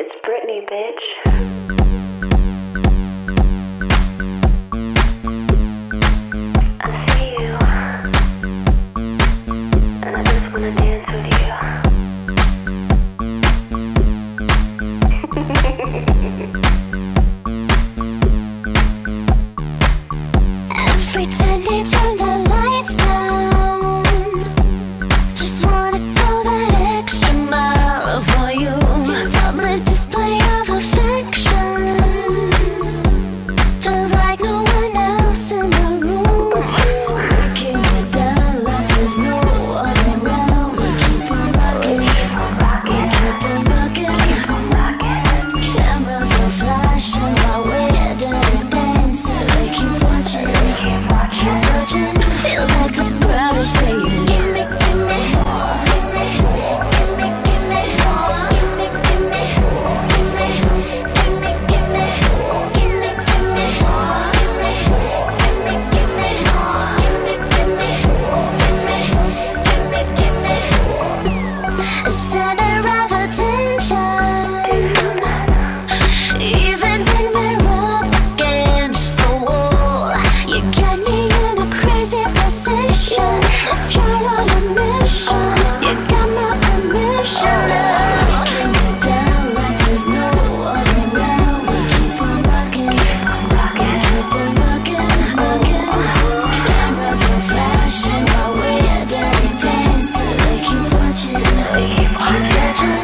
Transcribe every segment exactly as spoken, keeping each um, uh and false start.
It's Britney, bitch. I see you, and I just wanna dance with you. Every time they turn the lights down, just wanna go that extra mile for you. Public display of affection, feels like no one else in the room. We keep it down like there's no one around. We keep on rocking, we keep on rocking. Cameras are flashing while we're doing dancing. We keep watching, keep watching. Feels like the crowd is saying, give me, give me, give me, give me, give me, give me, give me, give me, give me, give me, give me, give me, give me, give me, give me, give me, give me. A center of attention, even when we're up against the wall. You got me in a crazy position. If you're on a mission, you got my permission. Keep me down like there's no one around. We keep on rocking, we keep on rocking, rocking. Cameras are flashing while we're dirty dancing. We keep watching, keep watching.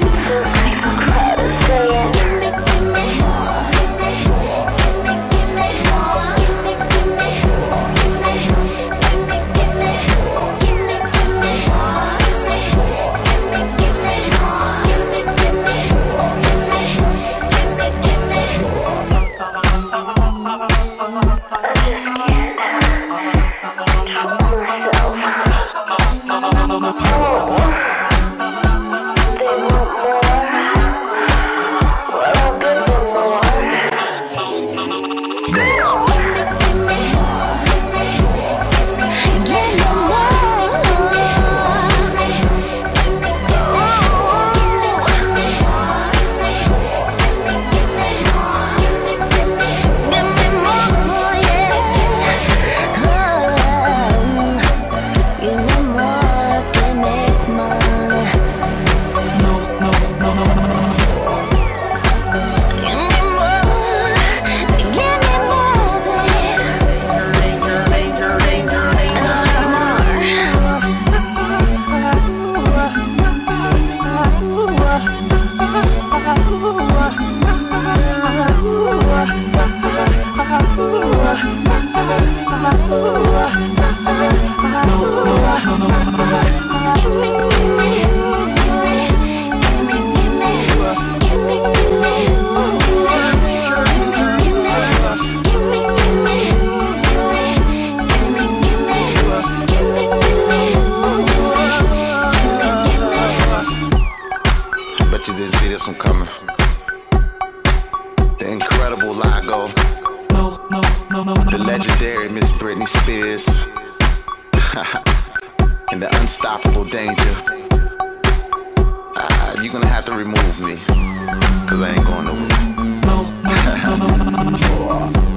Give me, give me, give me, give me, give me, give me, give me, give me, give me, give me, give me, give me, give me, give me, give me, give me, Bet you didn't see this one coming. The incredible Lago, the legendary Miss Britney Spears, and the unstoppable Danger. Ah, you're gonna have to remove me, cause I ain't going nowhere.